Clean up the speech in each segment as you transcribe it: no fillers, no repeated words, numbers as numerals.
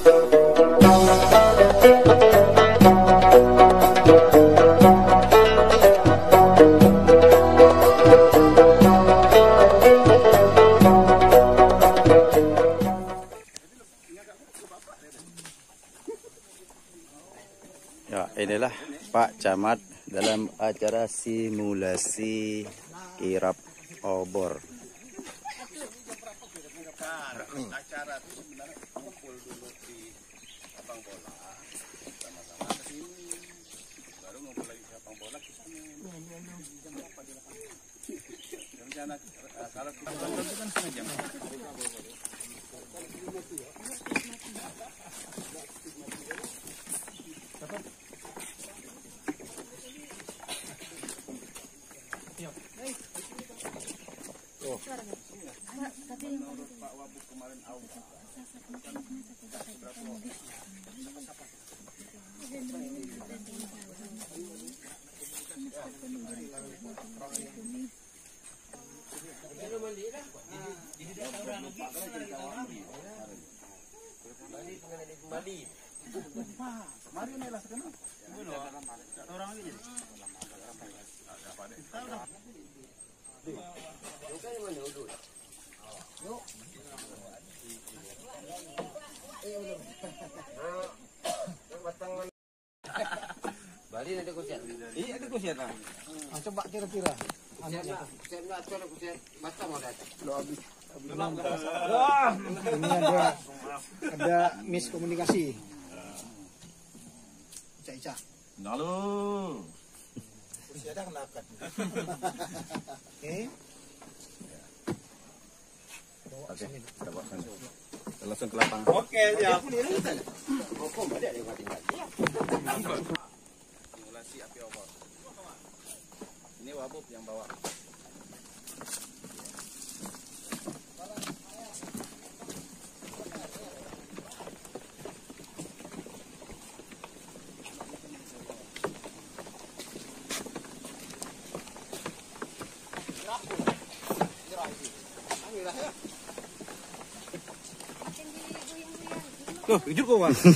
Ya, inilah Pak Camat dalam acara simulasi kirap obor. Acara itu sebenarnya kumpul dulu di lapang bola, sama-sama ke sini, baru ngumpul lagi di lapang bola ke sana. Jam berapa di lapangan? Rencana kalau kita itu kan setengah jam. Menurut Pak Wabuk kemarin awal Bali ada kuset. iya ada kusiat lah. Coba kira-kira. Kuset enggak ada kuset. Batam ada. Ini ada miskomunikasi. Ica-ica. Lalu Kursi ada kenakan. Oke. Oke, kita bawa sana. Kita langsung ke lapangan. oke siap. Simulasi api obor. Ini Wabub yang bawa. Tuh, hijau kau bang.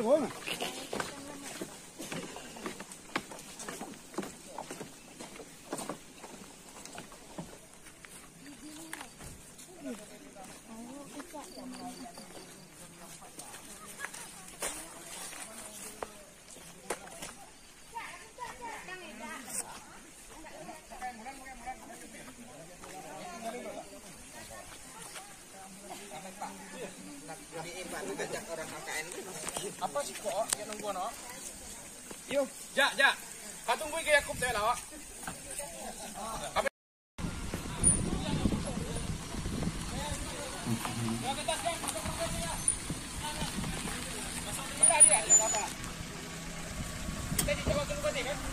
Apa sih kok yang nunggu no? Yuk, ja. Kau tunggu ke Yakub deh lah. Kita dicoba tunggu nih kan?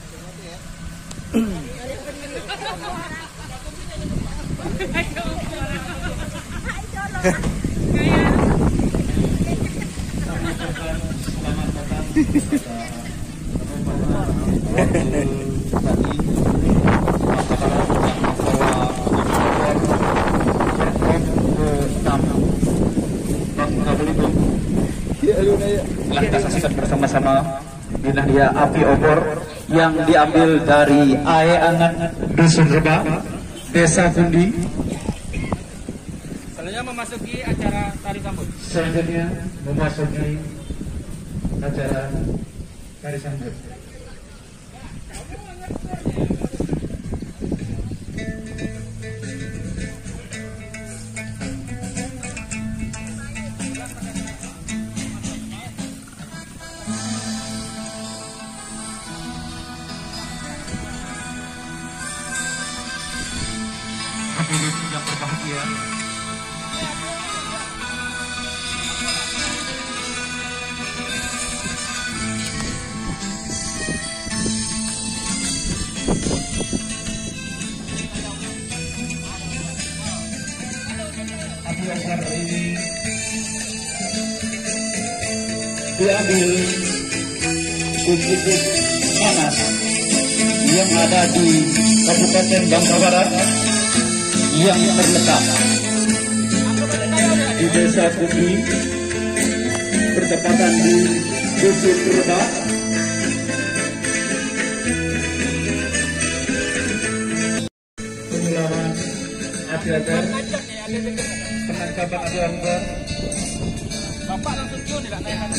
Telah kita saksikan bersama-sama inilah dia api obor yang diambil dari Aeangan Dusun Reba, Desa Kundi. Selanjutnya memasuki acara tari sambut. Selanjutnya memasuki acara tari sambut. Hadirin yang berbahagia, api obor ini diambil Bukit Manas yang ada di Kabupaten Bangka Barat, yang terletak di Desa Kundi, bertepatan di Dusun Rebak. Penularan api obor, penangkapan api obor. Bapak langsung cium tidak naik atas.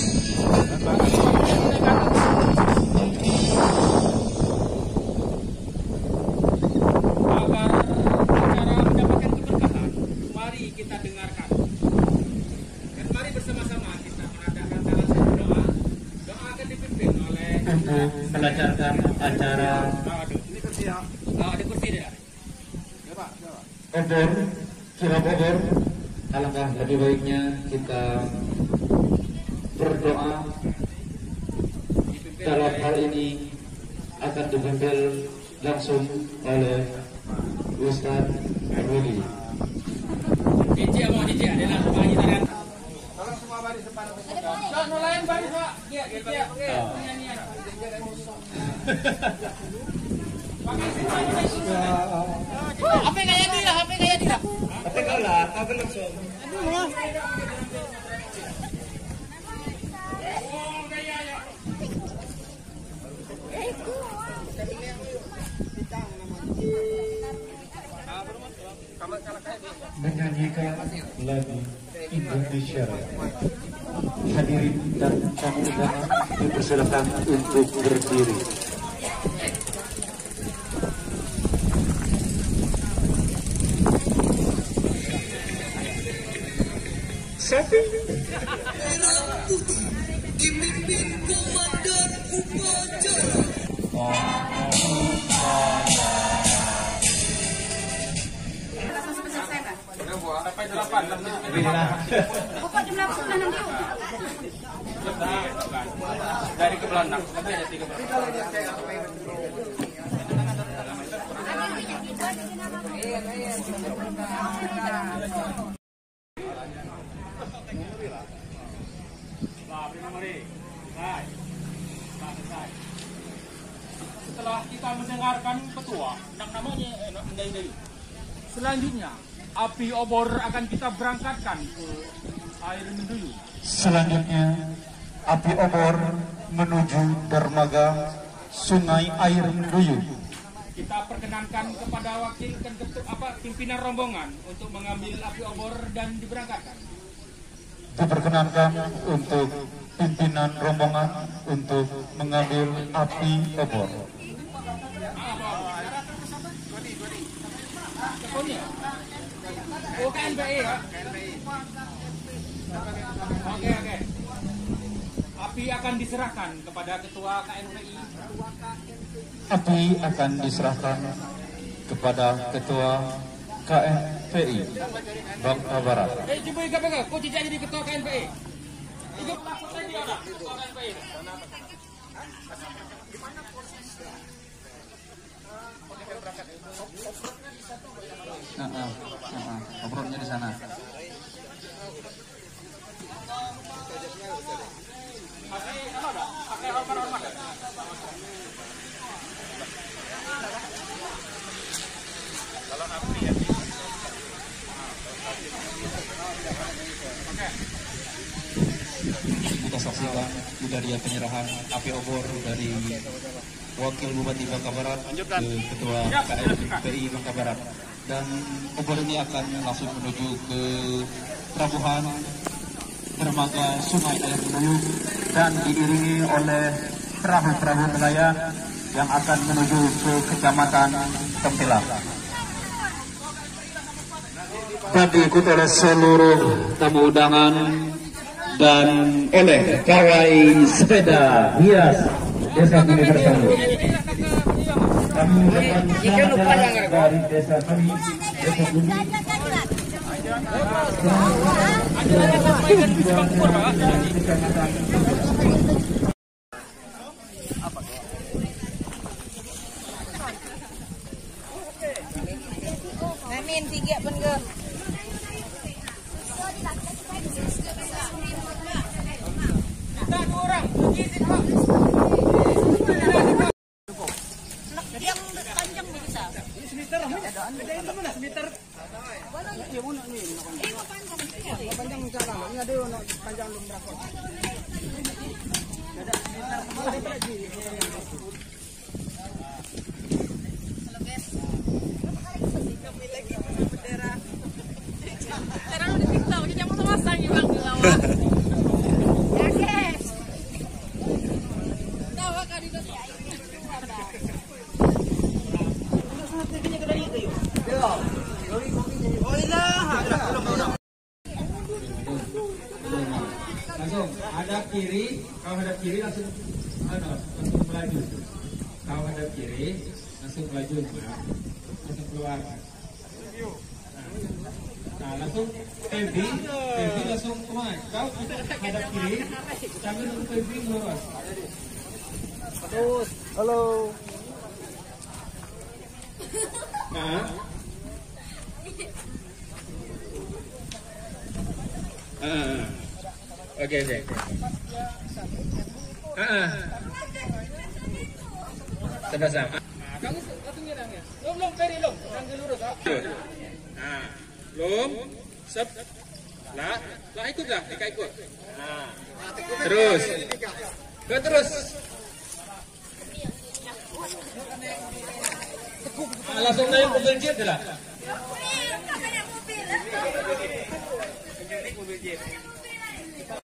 Agar acara mendapatkan keberkahan, mari kita dengarkan. Dan mari bersama-sama kita mengadakan salah satu doa. Doa akan dipimpin oleh Untuk melancarkan acara ini kursi ya. Ada kursi dia. Ya Pak. obor, kirap obor. Alangkah lebih baiknya kita berdoa. Dalam hal ini akan dipimpin langsung oleh Ustaz Rudi. Cici mau cici ada lah bagi tangan. Tolong semua baris depan. No lain baris Pak. Dia penyanyian. HP kayak dia, HP kayak dia. Apa kau lah? Apa langsung? Menyanyikan lagu Indonesia Raya. Hadirin dan tamu undangan dipersilakan untuk berdiri. Sapi. Sampai 8 dari ke belakang sampai ada 3 Setelah kita mendengarkan petua, namanya mendai-dai. Selanjutnya, api obor akan kita berangkatkan ke air Menduyu. Selanjutnya, api obor menuju dermaga Sungai Air Menduyu. Kita perkenankan kepada wakil dan pimpinan rombongan untuk mengambil api obor dan diberangkatkan. Diperkenankan untuk pimpinan rombongan untuk mengambil api obor. Oh, KNPI ya? Oke. Api akan diserahkan kepada ketua KNPI. Api akan diserahkan kepada ketua KNPI Bangka Barat. Coba pegang, kau cicak jadi ketua KNPI. Ikut langsung saja ada ketua KNPI. Obrolannya di sana. Pakai hormat. Kalau api ya. Kita saksikan budaya penyerahan api obor dari Wakil Bupati Bangka Barat ke Ketua KNPI Bangka Barat. Dan obor ini akan langsung menuju ke pelabuhan dermaga Sungai Air Menduyu dan diiringi oleh perahu-perahu nelayan yang akan menuju ke Kecamatan Tempelang. Dan diikuti oleh seluruh tamu undangan dan oleh pawai sepeda hias Desa Bumi Bersatu. Kami ucapkan selamat dari Desa Bumi, Desa Bumi. Amin, 3 pun ke. Kita 2 orang. Yang panjang bisa. Semeter lah. Ada itu mana semeter? Panjang cara. Ini ada Sekarang udah TikTok, jadi jangan masang ya bang di lawan. Ya guys. Tahu kan di sini. Langsung hadap kiri, kau hadap kiri langsung melaju. Kau hadap kiri, langsung melaju, langsung keluar. Nah, langsung Febri langsung kemana? Kau hadap kiri, sambil nunggu Febri keluar. Terus, halo. Nah, oke. Sama-sama. Kamu langsung nyerang ya? Belum, Ferry, belum. Sambil lurus, Nah, belum. Sep. Lah ikutlah, Ika ikut. Nah, terus. Terus. Langsung naik mobil jet dah. Mobil jeep.